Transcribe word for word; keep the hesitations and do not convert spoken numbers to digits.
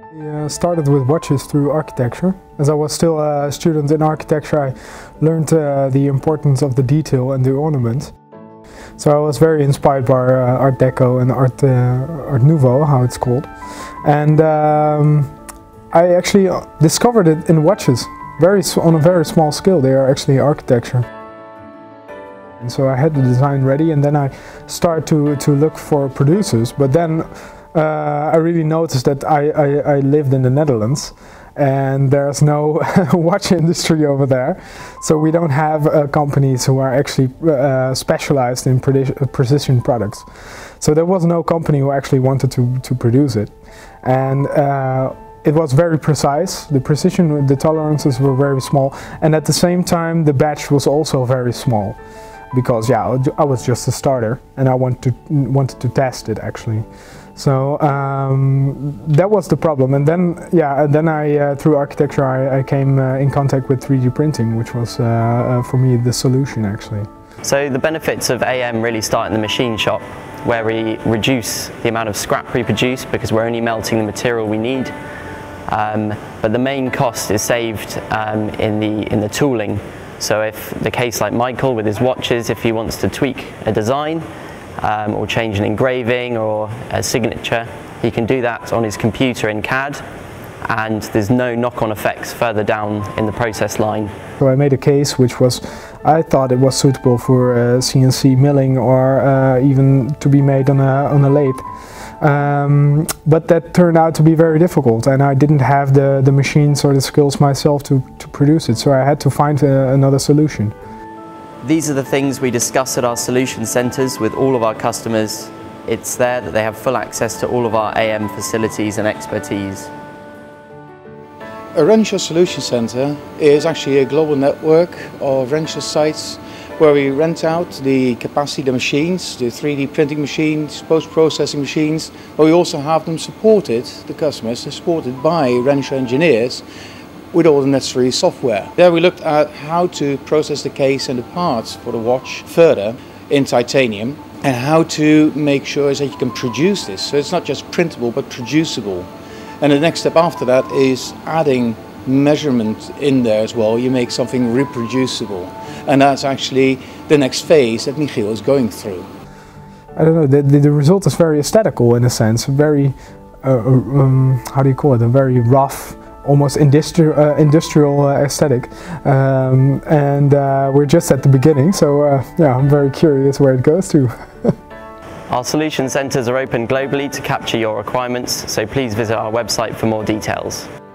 I uh, started with watches through architecture. As I was still a student in architecture, I learned uh, the importance of the detail and the ornament. So I was very inspired by uh, Art Deco and Art, uh, Art Nouveau, how it's called. And um, I actually discovered it in watches, very, on a very small scale. They are actually architecture. And so I had the design ready, and then I started to, to look for producers. But then uh, I really noticed that I, I, I lived in the Netherlands, and there's no watch industry over there. So we don't have uh, companies who are actually uh, specialized in precision products. So there was no company who actually wanted to, to produce it. And uh, it was very precise. The precision, the tolerances were very small. And at the same time, the batch was also very small. Because yeah, I was just a starter, and I want to, wanted to test it actually. So um, that was the problem. And then yeah, and then I uh, through architecture I, I came uh, in contact with three D printing, which was uh, uh, for me the solution actually. So the benefits of A M really start in the machine shop, where we reduce the amount of scrap we produce because we're only melting the material we need. Um, but the main cost is saved um, in the in the tooling. So if the case like Michael with his watches, if he wants to tweak a design um, or change an engraving or a signature, he can do that on his computer in C A D, and there's no knock-on effects further down in the process line. So I made a case which was, I thought it was suitable for uh, C N C milling or uh, even to be made on a, on a lathe. Um, but that turned out to be very difficult, and I didn't have the, the machines or the skills myself to, to produce it, so I had to find a, another solution. These are the things we discuss at our solution centres with all of our customers. It's there that they have full access to all of our A M facilities and expertise. A Renishaw Solution Centre is actually a global network of Renishaw sites where we rent out the capacity, the machines, the three D printing machines, post-processing machines, but we also have them supported, the customers are supported by Renishaw engineers with all the necessary software. There we looked at how to process the case and the parts for the watch further in titanium, and how to make sure that you can produce this. So it's not just printable but producible. And the next step after that is adding measurement in there as well. You make something reproducible, and that's actually the next phase that Michiel is going through. I don't know, the, the, the result is very aesthetical in a sense, very, uh, um, how do you call it, a very rough, almost industri uh, industrial uh, aesthetic, um, and uh, we're just at the beginning, so uh, yeah, I'm very curious where it goes to. Our solution centres are open globally to capture your requirements, so please visit our website for more details.